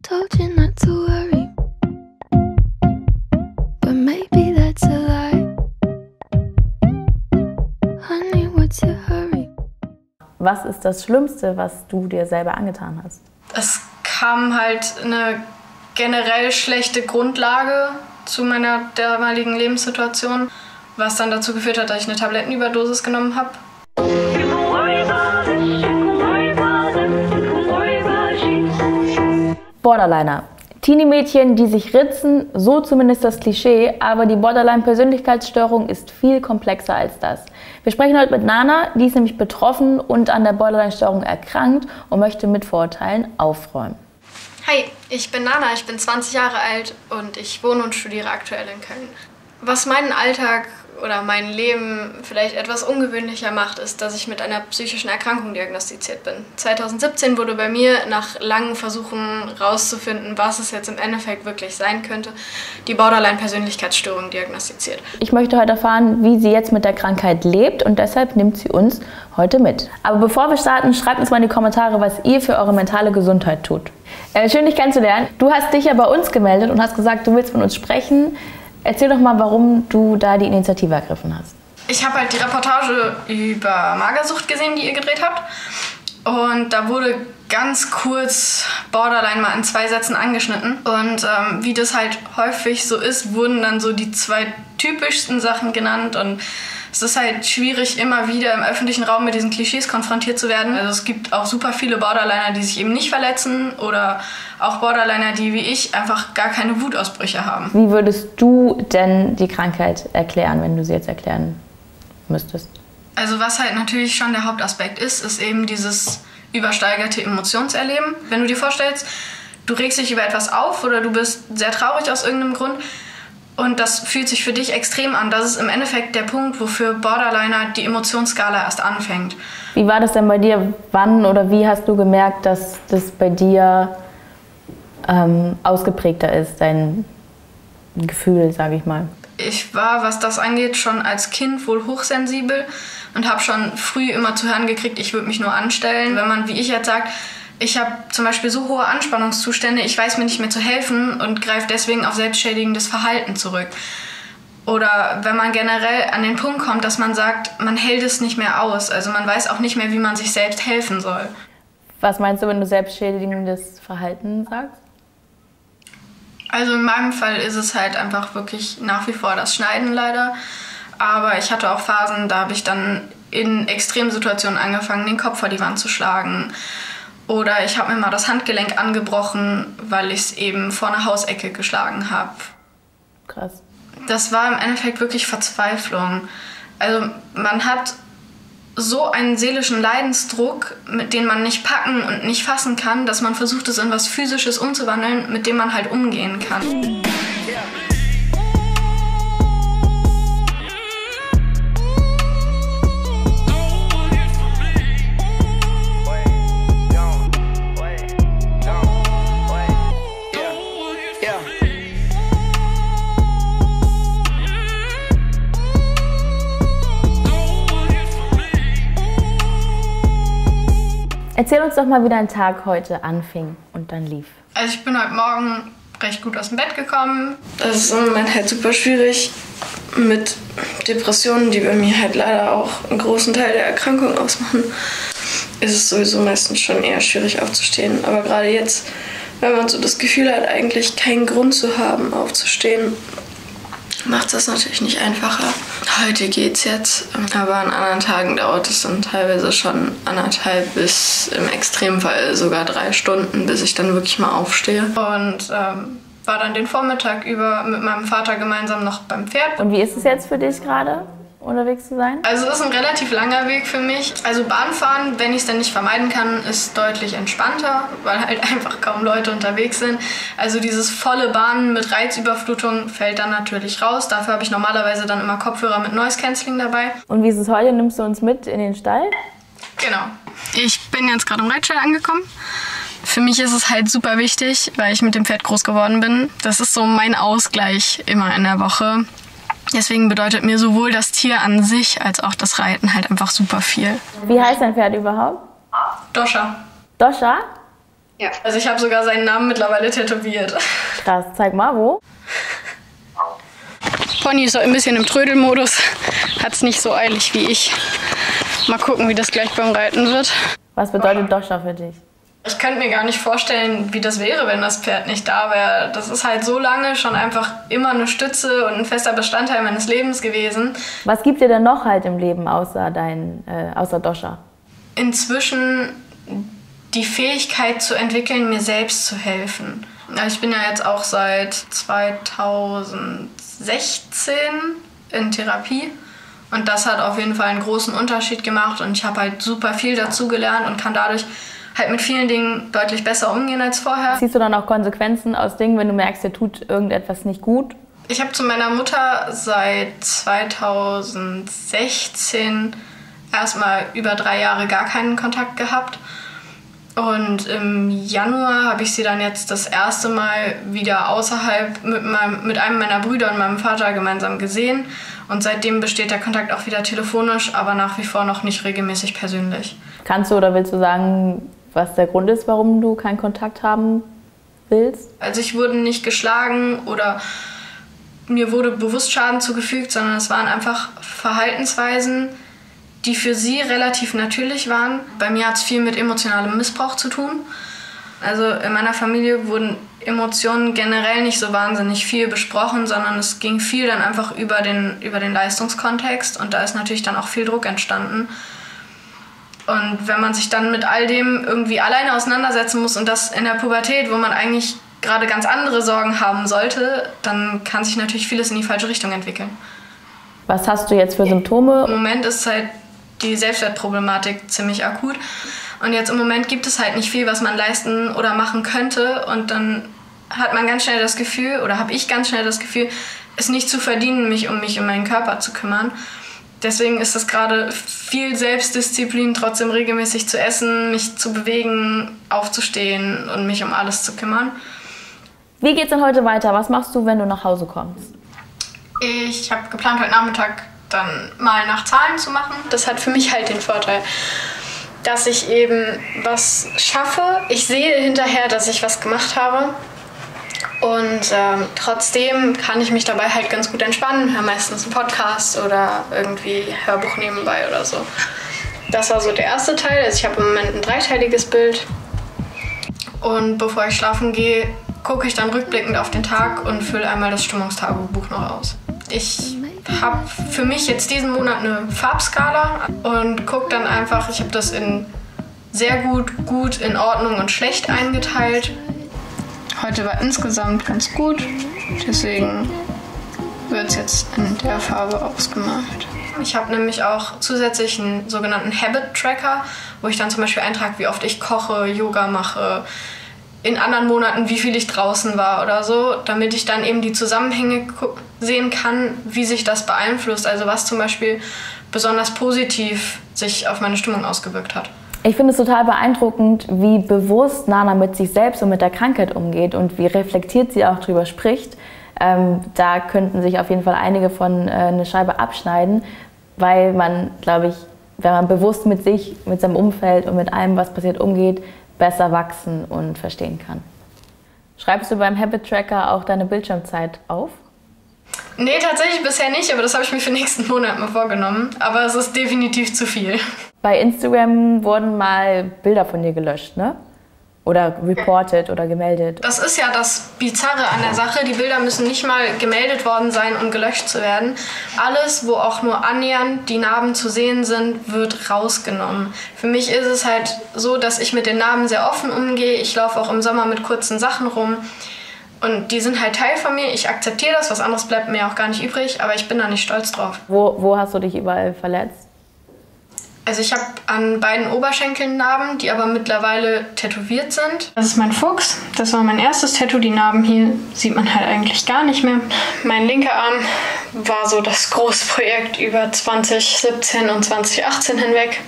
told you not to worry, but maybe that's a lie. Honey, what's your hurry? Was ist das Schlimmste, was du dir selber angetan hast? Es kam halt eine generell schlechte Grundlage zu meiner damaligen Lebenssituation, was dann dazu geführt hat, dass ich eine Tablettenüberdosis genommen habe. Borderliner. Teenie-Mädchen, die sich ritzen, so zumindest das Klischee, aber die Borderline-Persönlichkeitsstörung ist viel komplexer als das. Wir sprechen heute mit Nana, die ist nämlich betroffen und an der Borderline-Störung erkrankt und möchte mit Vorurteilen aufräumen. Hi, ich bin Nana, ich bin 20 Jahre alt und ich wohne und studiere aktuell in Köln. Was meinen Alltag oder mein Leben vielleicht etwas ungewöhnlicher macht, ist, dass ich mit einer psychischen Erkrankung diagnostiziert bin. 2017 wurde bei mir nach langen Versuchen herauszufinden, was es jetzt im Endeffekt wirklich sein könnte, die Borderline-Persönlichkeitsstörung diagnostiziert. Ich möchte heute erfahren, wie sie jetzt mit der Krankheit lebt und deshalb nimmt sie uns heute mit. Aber bevor wir starten, schreibt uns mal in die Kommentare, was ihr für eure mentale Gesundheit tut. Schön, dich kennenzulernen. Du hast dich ja bei uns gemeldet und hast gesagt, du willst mit uns sprechen. Erzähl doch mal, warum du da die Initiative ergriffen hast. Ich habe halt die Reportage über Magersucht gesehen, die ihr gedreht habt. Und da wurde ganz kurz Borderline mal in 2 Sätzen angeschnitten. Und wie das halt häufig so ist, wurden dann so die 2 typischsten Sachen genannt. Und es ist halt schwierig, immer wieder im öffentlichen Raum mit diesen Klischees konfrontiert zu werden. Also es gibt auch super viele Borderliner, die sich eben nicht verletzen oder auch Borderliner, die wie ich einfach gar keine Wutausbrüche haben. Wie würdest du denn die Krankheit erklären, wenn du sie jetzt erklären müsstest? Also was halt natürlich schon der Hauptaspekt ist eben dieses übersteigerte Emotionserleben. Wenn du dir vorstellst, du regst dich über etwas auf oder du bist sehr traurig aus irgendeinem Grund, und das fühlt sich für dich extrem an. Das ist im Endeffekt der Punkt, wofür Borderliner die Emotionsskala erst anfängt. Wie war das denn bei dir? Wann oder wie hast du gemerkt, dass das bei dir ausgeprägter ist, dein Gefühl, sage ich mal? Ich war, was das angeht, schon als Kind wohl hochsensibel und habe schon früh immer zu hören gekriegt, ich würde mich nur anstellen. Wenn man, wie ich jetzt sagt, ich habe zum Beispiel so hohe Anspannungszustände, ich weiß mir nicht mehr zu helfen und greife deswegen auf selbstschädigendes Verhalten zurück. Oder wenn man generell an den Punkt kommt, dass man sagt, man hält es nicht mehr aus. Also man weiß auch nicht mehr, wie man sich selbst helfen soll. Was meinst du, wenn du selbstschädigendes Verhalten sagst? Also in meinem Fall ist es halt einfach wirklich nach wie vor das Schneiden leider. Aber ich hatte auch Phasen, da habe ich dann in Extremsituationen angefangen, den Kopf vor die Wand zu schlagen. Oder ich habe mir mal das Handgelenk angebrochen, weil ich es eben vor einer Hausecke geschlagen habe. Krass. Das war im Endeffekt wirklich Verzweiflung. Also man hat so einen seelischen Leidensdruck, mit dem man nicht packen und nicht fassen kann, dass man versucht, es in was Physisches umzuwandeln, mit dem man halt umgehen kann. Erzähl uns doch mal, wie dein Tag heute anfing und dann lief. Also ich bin heute Morgen recht gut aus dem Bett gekommen. Das ist im Moment halt super schwierig mit Depressionen, die bei mir halt leider auch einen großen Teil der Erkrankung ausmachen. Ist es sowieso meistens schon eher schwierig aufzustehen. Aber gerade jetzt, wenn man so das Gefühl hat, eigentlich keinen Grund zu haben, aufzustehen, macht das natürlich nicht einfacher. Heute geht's jetzt, aber an anderen Tagen dauert es dann teilweise schon 1,5 bis im Extremfall sogar 3 Stunden, bis ich dann wirklich mal aufstehe. Und war dann den Vormittag über mit meinem Vater gemeinsam noch beim Pferd. Und wie ist es jetzt für dich gerade, unterwegs zu sein? Also es ist ein relativ langer Weg für mich. Also Bahnfahren, wenn ich es dann nicht vermeiden kann, ist deutlich entspannter, weil halt einfach kaum Leute unterwegs sind. Also dieses volle Bahnen mit Reizüberflutung fällt dann natürlich raus. Dafür habe ich normalerweise dann immer Kopfhörer mit Noise Cancelling dabei. Und wie ist es heute? Nimmst du uns mit in den Stall? Genau. Ich bin jetzt gerade im Reitstall angekommen. Für mich ist es halt super wichtig, weil ich mit dem Pferd groß geworden bin. Das ist so mein Ausgleich immer in der Woche. Deswegen bedeutet mir sowohl das Tier an sich als auch das Reiten halt einfach super viel. Wie heißt dein Pferd überhaupt? Doscha. Doscha? Ja. Also ich habe sogar seinen Namen mittlerweile tätowiert. Krass, zeig mal, wo? Pony ist auch ein bisschen im Trödelmodus, hat es nicht so eilig wie ich. Mal gucken, wie das gleich beim Reiten wird. Was bedeutet Doscha für dich? Ich könnte mir gar nicht vorstellen, wie das wäre, wenn das Pferd nicht da wäre. Das ist halt so lange schon einfach immer eine Stütze und ein fester Bestandteil meines Lebens gewesen. Was gibt dir denn noch halt im Leben außer Doscha? Inzwischen die Fähigkeit zu entwickeln, mir selbst zu helfen. Ich bin ja jetzt auch seit 2016 in Therapie. Und das hat auf jeden Fall einen großen Unterschied gemacht. Und ich habe halt super viel dazugelernt und kann dadurch halt mit vielen Dingen deutlich besser umgehen als vorher. Siehst du dann auch Konsequenzen aus Dingen, wenn du merkst, dir tut irgendetwas nicht gut? Ich habe zu meiner Mutter seit 2016 erstmal über 3 Jahre gar keinen Kontakt gehabt. Und im Januar habe ich sie dann jetzt das erste Mal wieder außerhalb mit einem meiner Brüder und meinem Vater gemeinsam gesehen. Und seitdem besteht der Kontakt auch wieder telefonisch, aber nach wie vor noch nicht regelmäßig persönlich. Kannst du oder willst du sagen, was der Grund ist, warum du keinen Kontakt haben willst? Also ich wurde nicht geschlagen oder mir wurde bewusst Schaden zugefügt, sondern es waren einfach Verhaltensweisen, die für sie relativ natürlich waren. Bei mir hat es viel mit emotionalem Missbrauch zu tun. Also in meiner Familie wurden Emotionen generell nicht so wahnsinnig viel besprochen, sondern es ging viel dann einfach über den Leistungskontext und da ist natürlich dann auch viel Druck entstanden. Und wenn man sich dann mit all dem irgendwie alleine auseinandersetzen muss und das in der Pubertät, wo man eigentlich gerade ganz andere Sorgen haben sollte, dann kann sich natürlich vieles in die falsche Richtung entwickeln. Was hast du jetzt für Symptome? Im Moment ist halt die Selbstwertproblematik ziemlich akut. Und jetzt im Moment gibt es halt nicht viel, was man leisten oder machen könnte. Und dann hat man ganz schnell das Gefühl, oder habe ich ganz schnell das Gefühl, es nicht zu verdienen, mich um meinen Körper zu kümmern. Deswegen ist es gerade viel Selbstdisziplin, trotzdem regelmäßig zu essen, mich zu bewegen, aufzustehen und mich um alles zu kümmern. Wie geht's denn heute weiter? Was machst du, wenn du nach Hause kommst? Ich habe geplant, heute Nachmittag dann mal nach Zahlen zu machen. Das hat für mich halt den Vorteil, dass ich eben was schaffe. Ich sehe hinterher, dass ich was gemacht habe. Und trotzdem kann ich mich dabei halt ganz gut entspannen, höre meistens einen Podcast oder irgendwie Hörbuch nebenbei oder so. Das war so der erste Teil. Also ich habe im Moment ein 3-teiliges Bild. Und bevor ich schlafen gehe, gucke ich dann rückblickend auf den Tag und fülle einmal das Stimmungstagebuch noch aus. Ich habe für mich jetzt diesen Monat eine Farbskala und gucke dann einfach, ich habe das in sehr gut, in Ordnung und schlecht eingeteilt. Heute war insgesamt ganz gut, deswegen wird es jetzt in der Farbe ausgemalt. Ich habe nämlich auch zusätzlich einen sogenannten Habit-Tracker, wo ich dann zum Beispiel eintrage, wie oft ich koche, Yoga mache, in anderen Monaten, wie viel ich draußen war oder so, damit ich dann eben die Zusammenhänge sehen kann, wie sich das beeinflusst. Also was zum Beispiel besonders positiv sich auf meine Stimmung ausgewirkt hat. Ich finde es total beeindruckend, wie bewusst Nana mit sich selbst und mit der Krankheit umgeht und wie reflektiert sie auch drüber spricht. Da könnten sich auf jeden Fall einige von eine Scheibe abschneiden, weil man, glaube ich, wenn man bewusst mit sich, mit seinem Umfeld und mit allem, was passiert, umgeht, besser wachsen und verstehen kann. Schreibst du beim Habit Tracker auch deine Bildschirmzeit auf? Nee, tatsächlich bisher nicht, aber das habe ich mir für nächsten Monat mal vorgenommen. Aber es ist definitiv zu viel. Bei Instagram wurden mal Bilder von dir gelöscht, ne? Oder reported oder gemeldet. Das ist ja das Bizarre an der Sache. Die Bilder müssen nicht mal gemeldet worden sein, um gelöscht zu werden. Alles, wo auch nur annähernd die Narben zu sehen sind, wird rausgenommen. Für mich ist es halt so, dass ich mit den Narben sehr offen umgehe. Ich laufe auch im Sommer mit kurzen Sachen rum. Und die sind halt Teil von mir. Ich akzeptiere das, was anderes bleibt mir auch gar nicht übrig. Aber ich bin da nicht stolz drauf. Wo hast du dich überall verletzt? Also ich habe an beiden Oberschenkeln Narben, die aber mittlerweile tätowiert sind. Das ist mein Fuchs. Das war mein erstes Tattoo. Die Narben hier sieht man halt eigentlich gar nicht mehr. Mein linker Arm war so das Großprojekt über 2017 und 2018 hinweg.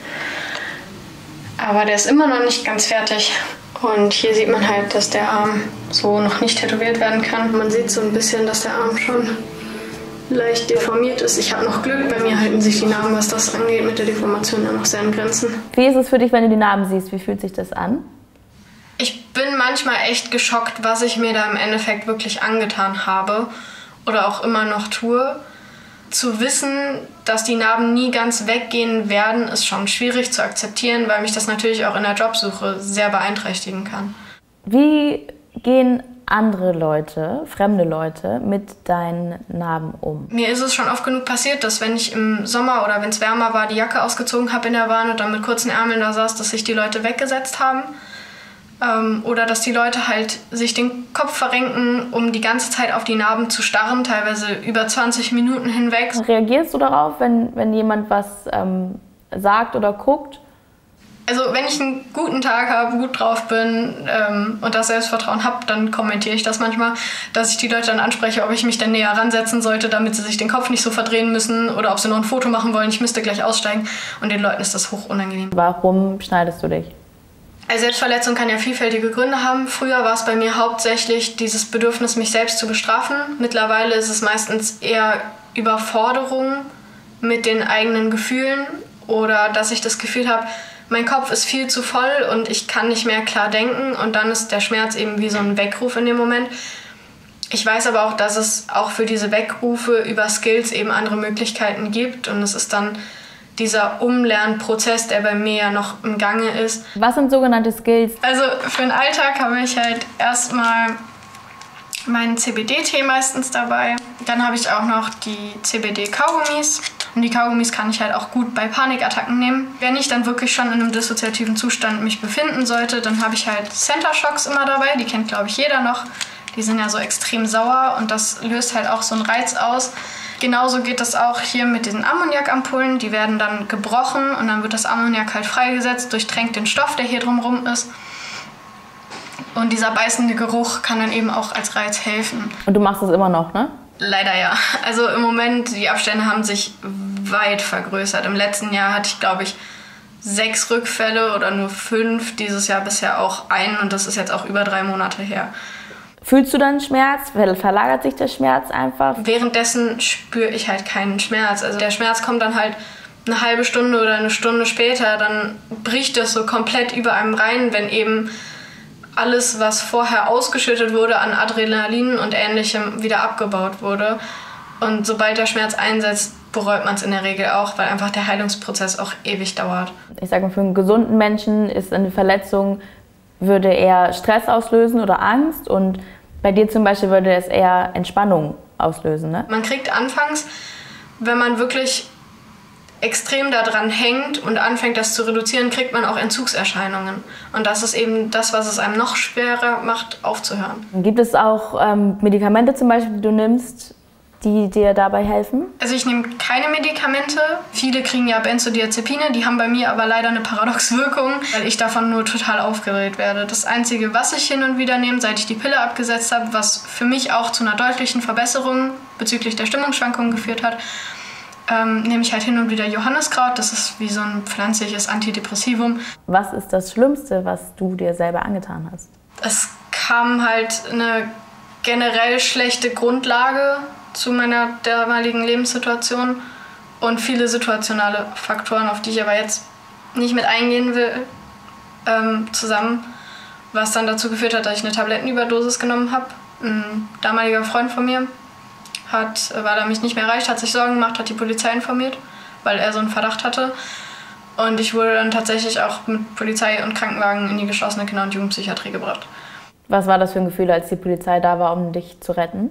Aber der ist immer noch nicht ganz fertig. Und hier sieht man halt, dass der Arm so noch nicht tätowiert werden kann. Man sieht so ein bisschen, dass der Arm schon leicht deformiert ist. Ich habe noch Glück, bei mir halten sich die Narben, was das angeht, mit der Deformation ja noch sehr in Grenzen. Wie ist es für dich, wenn du die Narben siehst? Wie fühlt sich das an? Ich bin manchmal echt geschockt, was ich mir da im Endeffekt wirklich angetan habe oder auch immer noch tue. Zu wissen, dass die Narben nie ganz weggehen werden, ist schon schwierig zu akzeptieren, weil mich das natürlich auch in der Jobsuche sehr beeinträchtigen kann. Wie gehen andere Leute, fremde Leute, mit deinen Narben um? Mir ist es schon oft genug passiert, dass wenn ich im Sommer oder wenn es wärmer war, die Jacke ausgezogen habe in der Bahn und dann mit kurzen Ärmeln da saß, dass sich die Leute weggesetzt haben. Oder dass die Leute halt sich den Kopf verrenken, um die ganze Zeit auf die Narben zu starren, teilweise über 20 Minuten hinweg. Reagierst du darauf, wenn jemand was sagt oder guckt? Also wenn ich einen guten Tag habe, gut drauf bin und das Selbstvertrauen habe, dann kommentiere ich das manchmal, dass ich die Leute dann anspreche, ob ich mich dann näher ransetzen sollte, damit sie sich den Kopf nicht so verdrehen müssen oder ob sie noch ein Foto machen wollen, ich müsste gleich aussteigen. Und den Leuten ist das hoch unangenehm. Warum schneidest du dich? Also Selbstverletzung kann ja vielfältige Gründe haben. Früher war es bei mir hauptsächlich dieses Bedürfnis, mich selbst zu bestrafen. Mittlerweile ist es meistens eher Überforderung mit den eigenen Gefühlen oder dass ich das Gefühl habe, mein Kopf ist viel zu voll und ich kann nicht mehr klar denken und dann ist der Schmerz eben wie so ein Weckruf in dem Moment. Ich weiß aber auch, dass es auch für diese Weckrufe über Skills eben andere Möglichkeiten gibt und es ist dann dieser Umlernprozess, der bei mir ja noch im Gange ist. Was sind sogenannte Skills? Also für den Alltag habe ich halt erstmal meinen CBD-Tee meistens dabei. Dann habe ich auch noch die CBD-Kaugummis. Und die Kaugummis kann ich halt auch gut bei Panikattacken nehmen. Wenn ich dann wirklich schon in einem dissoziativen Zustand mich befinden sollte, dann habe ich halt Center Shocks immer dabei. Die kennt, glaube ich, jeder noch. Die sind ja so extrem sauer und das löst halt auch so einen Reiz aus. Genauso geht das auch hier mit diesen Ammoniakampullen. Die werden dann gebrochen und dann wird das Ammoniak halt freigesetzt, durchtränkt den Stoff, der hier drumherum ist. Und dieser beißende Geruch kann dann eben auch als Reiz helfen. Und du machst das immer noch, ne? Leider ja. Also im Moment, die Abstände haben sich weit vergrößert. Im letzten Jahr hatte ich, glaube ich, 6 Rückfälle oder nur 5. Dieses Jahr bisher auch einen und das ist jetzt auch über 3 Monate her. Fühlst du dann Schmerz? Verlagert sich der Schmerz einfach? Währenddessen spüre ich halt keinen Schmerz. Also der Schmerz kommt dann halt eine halbe Stunde oder eine Stunde später. Dann bricht das so komplett über einem rein, wenn eben alles, was vorher ausgeschüttet wurde an Adrenalin und Ähnlichem, wieder abgebaut wurde. Und sobald der Schmerz einsetzt, bereut man es in der Regel auch, weil einfach der Heilungsprozess auch ewig dauert. Ich sage mal, für einen gesunden Menschen ist eine Verletzung, würde eher Stress auslösen oder Angst und bei dir zum Beispiel würde es eher Entspannung auslösen, ne? Man kriegt anfangs, wenn man wirklich extrem daran hängt und anfängt, das zu reduzieren, kriegt man auch Entzugserscheinungen. Und das ist eben das, was es einem noch schwerer macht, aufzuhören. Gibt es auch Medikamente zum Beispiel, die du nimmst, die dir dabei helfen? Also ich nehme keine Medikamente. Viele kriegen ja Benzodiazepine, die haben bei mir aber leider eine Paradoxwirkung, weil ich davon nur total aufgedreht werde. Das Einzige, was ich hin und wieder nehme, seit ich die Pille abgesetzt habe, was für mich auch zu einer deutlichen Verbesserung bezüglich der Stimmungsschwankungen geführt hat, nehme ich halt hin und wieder Johanniskraut. Das ist wie so ein pflanzliches Antidepressivum. Was ist das Schlimmste, was du dir selber angetan hast? Es kam halt eine generell schlechte Grundlage zu meiner damaligen Lebenssituation und viele situationale Faktoren, auf die ich aber jetzt nicht mit eingehen will, zusammen, was dann dazu geführt hat, dass ich eine Tablettenüberdosis genommen habe. Ein damaliger Freund von mir weil er mich nicht mehr erreicht, hat sich Sorgen gemacht, hat die Polizei informiert, weil er so einen Verdacht hatte. Und ich wurde dann tatsächlich auch mit Polizei und Krankenwagen in die geschlossene Kinder- und Jugendpsychiatrie gebracht. Was war das für ein Gefühl, als die Polizei da war, um dich zu retten?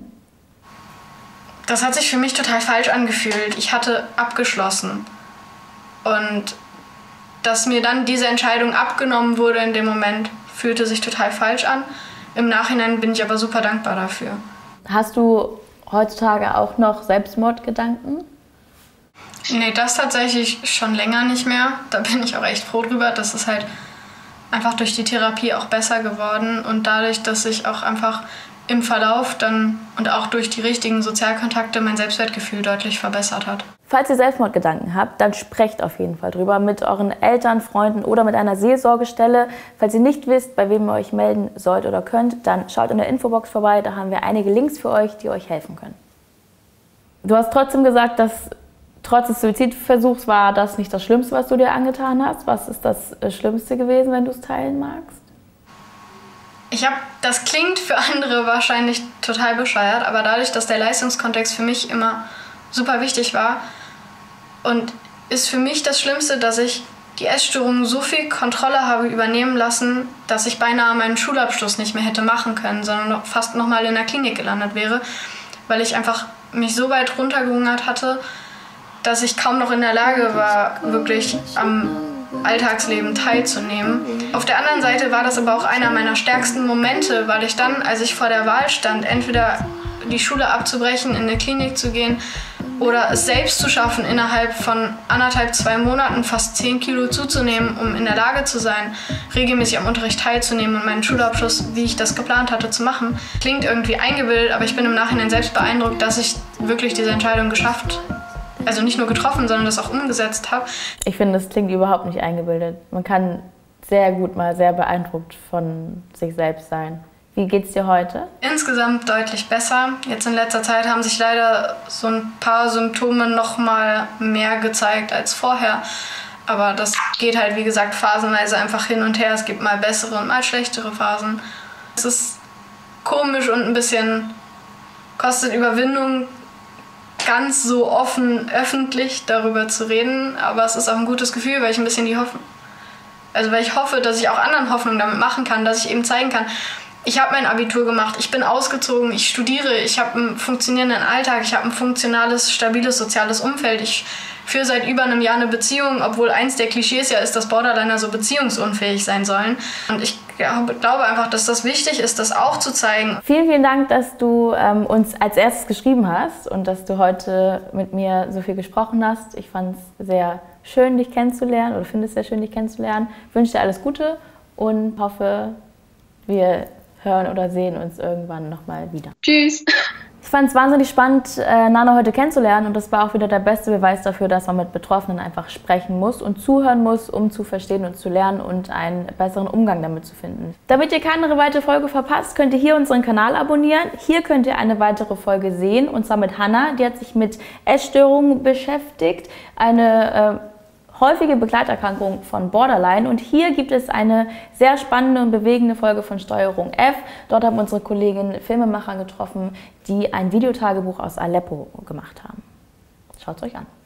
Das hat sich für mich total falsch angefühlt. Ich hatte abgeschlossen. Und dass mir dann diese Entscheidung abgenommen wurde in dem Moment, fühlte sich total falsch an. Im Nachhinein bin ich aber super dankbar dafür. Hast du heutzutage auch noch Selbstmordgedanken? Nee, das tatsächlich schon länger nicht mehr. Da bin ich auch echt froh drüber. Das ist halt einfach durch die Therapie auch besser geworden und dadurch, dass ich auch einfach im Verlauf dann und auch durch die richtigen Sozialkontakte mein Selbstwertgefühl deutlich verbessert hat. Falls ihr Selbstmordgedanken habt, dann sprecht auf jeden Fall drüber mit euren Eltern, Freunden oder mit einer Seelsorgestelle. Falls ihr nicht wisst, bei wem ihr euch melden sollt oder könnt, dann schaut in der Infobox vorbei, da haben wir einige Links für euch, die euch helfen können. Du hast trotzdem gesagt, dass trotz des Suizidversuchs war das nicht das Schlimmste, was du dir angetan hast. Was ist das Schlimmste gewesen, wenn du es teilen magst? Das klingt für andere wahrscheinlich total bescheuert, aber dadurch, dass der Leistungskontext für mich immer super wichtig war und ist für mich das Schlimmste, dass ich die Essstörung so viel Kontrolle habe übernehmen lassen, dass ich beinahe meinen Schulabschluss nicht mehr hätte machen können, sondern fast nochmal in der Klinik gelandet wäre, weil ich einfach mich so weit runtergehungert hatte, dass ich kaum noch in der Lage war, wirklich am Alltagsleben teilzunehmen. Auf der anderen Seite war das aber auch einer meiner stärksten Momente, weil ich dann, als ich vor der Wahl stand, entweder die Schule abzubrechen, in eine Klinik zu gehen oder es selbst zu schaffen, innerhalb von 1,5, 2 Monaten fast 10 Kilo zuzunehmen, um in der Lage zu sein, regelmäßig am Unterricht teilzunehmen und meinen Schulabschluss, wie ich das geplant hatte, zu machen. Klingt irgendwie eingebildet, aber ich bin im Nachhinein selbst beeindruckt, dass ich wirklich diese Entscheidung geschafft habe. Also nicht nur getroffen, sondern das auch umgesetzt habe. Ich finde, das klingt überhaupt nicht eingebildet. Man kann sehr gut mal sehr beeindruckt von sich selbst sein. Wie geht's dir heute? Insgesamt deutlich besser. Jetzt in letzter Zeit haben sich leider so ein paar Symptome noch mal mehr gezeigt als vorher. Aber das geht halt, wie gesagt, phasenweise einfach hin und her. Es gibt mal bessere und mal schlechtere Phasen. Es ist komisch und ein bisschen kostet Überwindung, ganz so offen öffentlich darüber zu reden, aber es ist auch ein gutes Gefühl, weil ich ein bisschen weil ich hoffe, dass ich auch anderen Hoffnung damit machen kann, dass ich eben zeigen kann, ich habe mein Abitur gemacht, ich bin ausgezogen, ich studiere, ich habe einen funktionierenden Alltag, ich habe ein funktionales, stabiles soziales Umfeld, ich führe seit über einem Jahr eine Beziehung, obwohl eins der Klischees ja ist, dass Borderliner so beziehungsunfähig sein sollen. Und ich glaube einfach, dass das wichtig ist, das auch zu zeigen. Vielen, vielen Dank, dass du uns als erstes geschrieben hast und dass du heute mit mir so viel gesprochen hast. Ich fand es sehr schön, dich kennenzulernen oder finde es sehr schön, dich kennenzulernen. Ich wünsche dir alles Gute und hoffe, wir hören oder sehen uns irgendwann nochmal wieder. Tschüss! Ich fand es wahnsinnig spannend, Nana heute kennenzulernen und das war auch wieder der beste Beweis dafür, dass man mit Betroffenen einfach sprechen muss und zuhören muss, um zu verstehen und zu lernen und einen besseren Umgang damit zu finden. Damit ihr keine weitere Folge verpasst, könnt ihr hier unseren Kanal abonnieren. Hier könnt ihr eine weitere Folge sehen und zwar mit Hannah, die hat sich mit Essstörungen beschäftigt, eine häufige Begleiterkrankung von Borderline. Und hier gibt es eine sehr spannende und bewegende Folge von Steuerung F. Dort haben unsere Kolleginnen Filmemacher getroffen, die ein Videotagebuch aus Aleppo gemacht haben. Schaut es euch an.